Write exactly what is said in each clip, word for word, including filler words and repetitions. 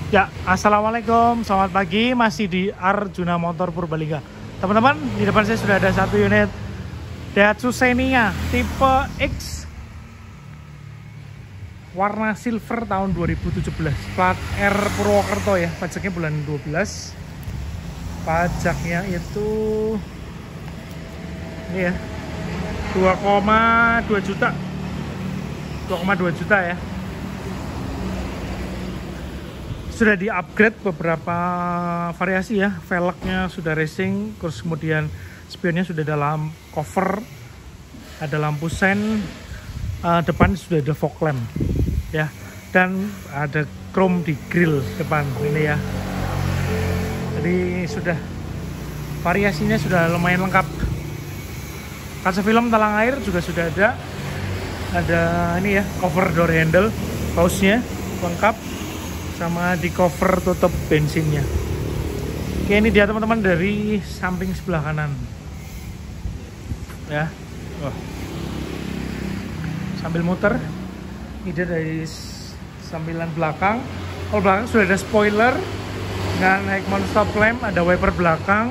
Ya, assalamualaikum, selamat pagi. Masih di Arjuna Motor Purbalingga. Teman-teman, di depan saya sudah ada satu unit Daihatsu Xenia tipe X warna silver tahun dua ribu tujuh belas, plat R Purwokerto ya. Pajaknya bulan dua belas. Pajaknya itu ini ya, dua koma dua juta. dua koma dua juta ya. Sudah di-upgrade beberapa variasi ya. Velgnya sudah racing, terus kemudian spionnya sudah dalam cover, ada lampu sen, uh, depan sudah ada fog lamp ya, dan ada chrome di grill depan ini ya. Jadi sudah variasinya sudah lumayan lengkap. Kaca film talang air juga sudah ada. Ada ini ya, cover door handle, pausnya lengkap, sama di cover tutup bensinnya. Oke, ini dia teman-teman dari samping sebelah kanan ya. Wah. Sambil muter, ini dia dari sambilan belakang. Kalau belakang sudah ada spoiler dengan Heckman stop lamp, ada wiper belakang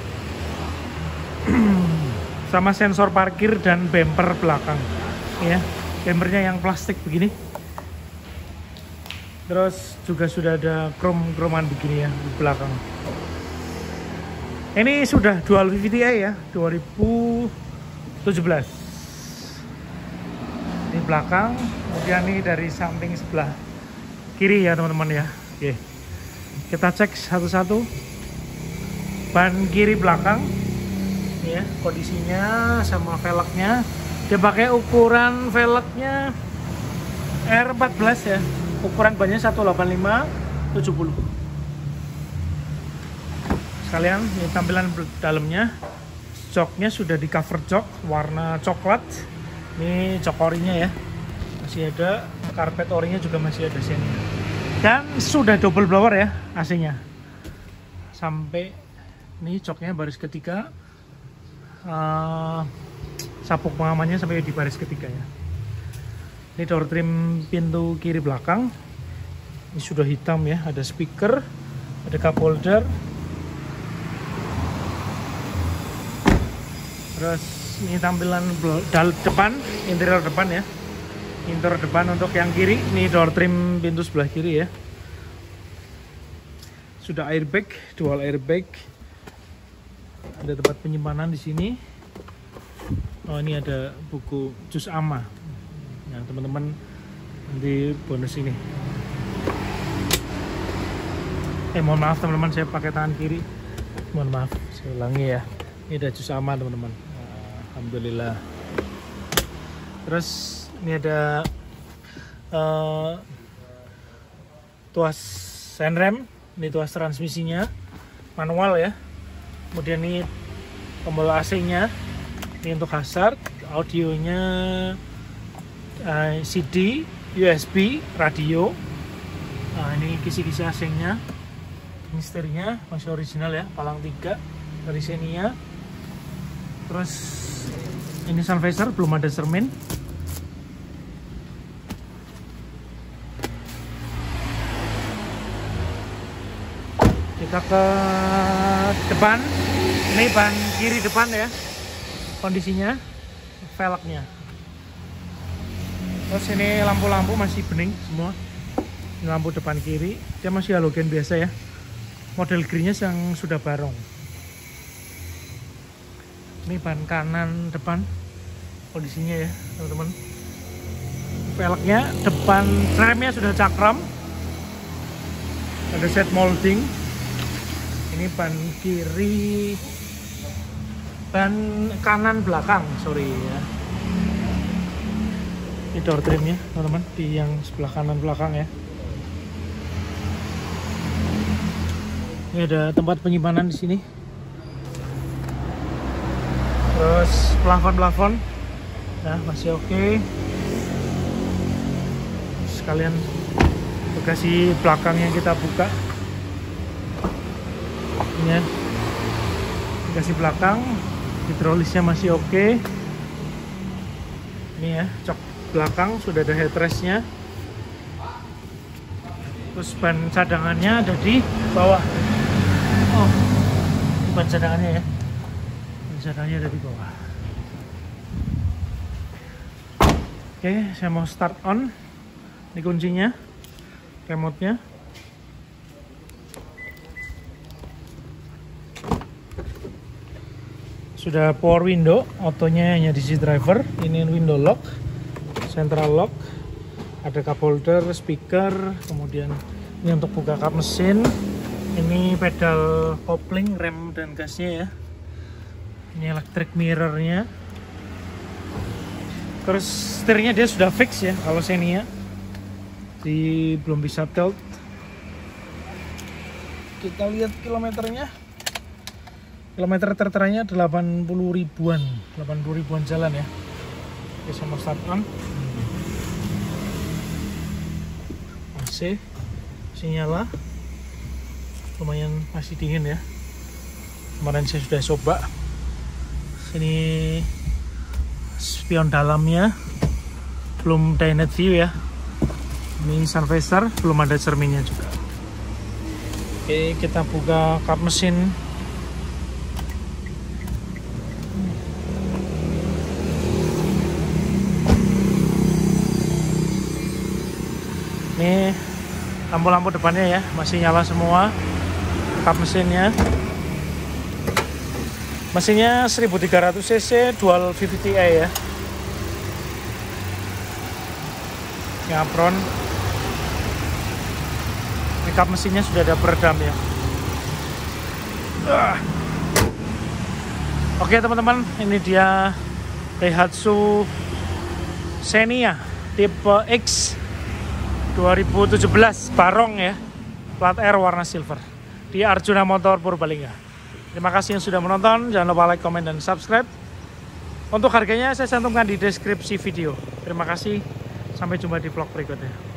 sama sensor parkir dan bumper belakang ya. Bumpernya yang plastik begini. Terus juga sudah ada chrome-chroman begini ya di belakang. Ini sudah dual V V T i ya, dua ribu tujuh belas. Ini belakang, kemudian ini dari samping sebelah kiri ya teman-teman ya. Oke. Kita cek satu-satu. Ban kiri belakang. Ini ya, kondisinya sama velgnya. Dia pakai ukuran velgnya R empat belas ya. Ukuran bannya seratus delapan puluh lima tujuh puluh. Sekalian ini tampilan dalamnya. Joknya sudah di cover jok warna coklat. Ini jok orinya ya. Masih ada karpet orinya juga masih ada sini. Dan sudah double blower ya A C-nya. Sampai ini joknya baris ketiga. Uh, sabuk pengamannya sampai di baris ketiga ya. Ini door trim pintu kiri belakang. Ini sudah hitam ya, ada speaker, ada cup holder. Terus ini tampilan depan, interior depan ya. Interior depan untuk yang kiri, ini door trim pintu sebelah kiri ya. Sudah airbag, dual airbag. Ada tempat penyimpanan di sini. Oh, ini ada buku jus ama. Nah teman-teman, nanti bonus ini. Eh mohon maaf teman-teman, saya pakai tangan kiri. Mohon maaf, saya ulangi ya. Ini ada jus ama teman-teman. Alhamdulillah. Terus ini ada uh, tuas senrem, ini tuas transmisinya manual ya. Kemudian ini tombol A C-nya, ini untuk hazard, audionya Uh, C D, U S B, radio. Nah, ini kisi-kisi asingnya. Ini setirnya masih original ya, palang tiga dari Xenia. Terus ini sun visor belum ada cermin. Kita ke depan. Ini ban kiri depan ya. Kondisinya velgnya. Terus ini lampu-lampu masih bening semua. Ini lampu depan kiri, dia masih halogen biasa ya. Model greennya yang sudah barong. Ini ban kanan depan kondisinya ya teman-teman. Velgnya depan, remnya sudah cakram. Ada set molding. Ini ban kiri, ban kanan belakang, sorry ya. Ini door trimnya teman-teman di yang sebelah kanan belakang ya. Ini ada tempat penyimpanan di sini. Terus plafon-plafon nah masih oke. Okay. Sekalian bagasi belakang yang kita buka. Ini ya. Bagasi belakang, hidrolisnya masih oke. Okay. Ini ya, cok belakang sudah ada headrestnya. Terus ban cadangannya ada di bawah. Oh, ini ban cadangannya ya. Ban cadangannya ada di bawah. Oke, saya mau start on. Ini kuncinya, remote-nya. Sudah power window, autonya hanya D C driver. Ini window lock, central lock. Ada cup holder, speaker, kemudian ini untuk buka kap mesin. Ini pedal kopling, rem dan gasnya ya. Ini electric mirrornya. Terus setirnya dia sudah fix ya kalau Xenia. Di belum bisa tilt. Kita lihat kilometernya. Kilometer terteranya delapan puluh ribuan, delapan puluh ribuan jalan ya. Oke, saya mau start on. A C masih nyala, lumayan masih dingin ya. Kemarin saya sudah coba. Sini spion dalamnya, belum dynamic view ya. Ini sun visor, belum ada cerminnya juga. Oke, kita buka kap mesin. Ini lampu-lampu depannya ya, masih nyala semua. Kap mesinnya. Mesinnya seribu tiga ratus cc dual V V T i ya. Ini apron. Ini kap mesinnya sudah ada peredam ya. Uh. Oke teman-teman, ini dia Daihatsu Xenia tipe X dua ribu tujuh belas Barong ya, plat R warna silver di Arjuna Motor Purbalingga. Terima kasih yang sudah menonton, jangan lupa like, komen, dan subscribe. Untuk harganya saya cantumkan di deskripsi video. Terima kasih, sampai jumpa di vlog berikutnya.